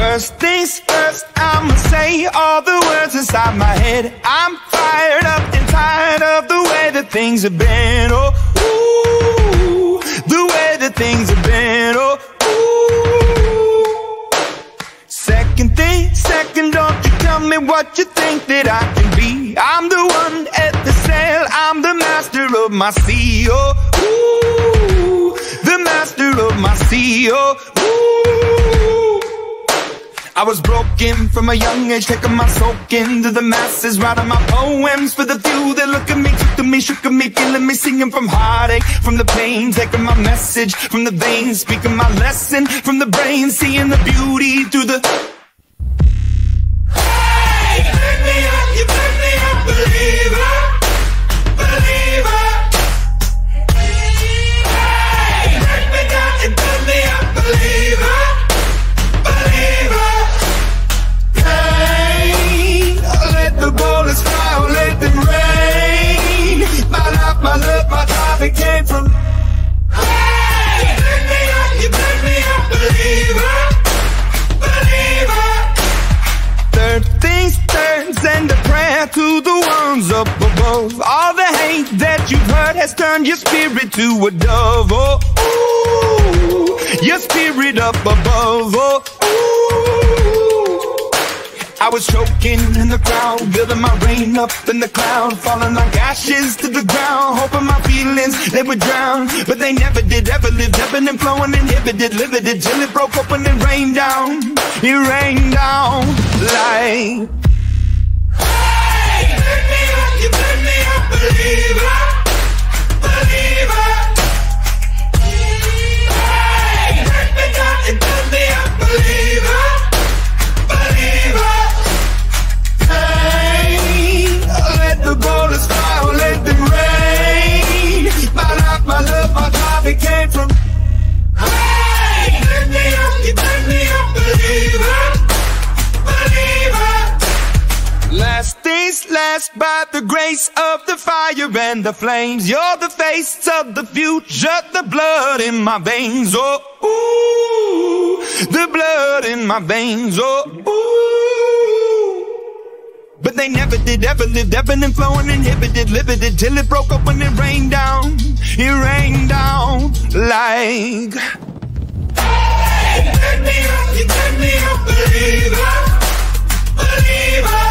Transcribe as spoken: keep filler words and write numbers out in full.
First things first, I'ma say all the words inside my head. I'm fired up and tired of the way that things have been. Oh, ooh, the way that things have been. Oh, ooh. Second thing, second, don't you tell me what you think that I can be. I'm the one at the sail, I'm the master of my sea. Oh, ooh, the master of my sea. Oh, ooh. I was broken from a young age, taking my soak into the masses, writing my poems for the few that look at me, took to me, shook at me, feeling me, singing from heartache, from the pain, taking my message from the veins, speaking my lesson from the brain, seeing the beauty through the... Hey, you turn me up, you turn me up, believer, believer. Hey, you turn me down and turn me up, believer, believer. The bullets fly, let them rain. My life, my love, my life, it came from. Hey, you turn me up, you turn me up, believer, believer. Third things third, send a prayer to the ones up above. All the hate that you've heard has turned your spirit to a dove. Oh, ooh, your spirit up above. Oh, ooh. I was choking in the crowd, building my rain up in the cloud, falling like ashes to the ground, hoping my feelings, they would drown. But they never did, ever lived, ebbing and flowing, inhibited, limited, till it broke open and rained down. It rained down like... Hey, you turn me up, you turn me up, believer, believer. Hey, you turn me down and turn me up, believer, believer. Let the bullets fly, let them rain. My life, my love, my life, it came from. Hey, you turn me up, you turn me up, believer, believer. Last things last, by the grace of the fire and the flames. You're the face of the future, the blood in my veins. Oh, ooh, the blood in my veins. Oh, ooh. But they never did, ever lived, ebbing and flowing, inhibited, limited, till it broke up when it rained down. It rained down like... Hey, you turn me up, you turn me up, believer, believer.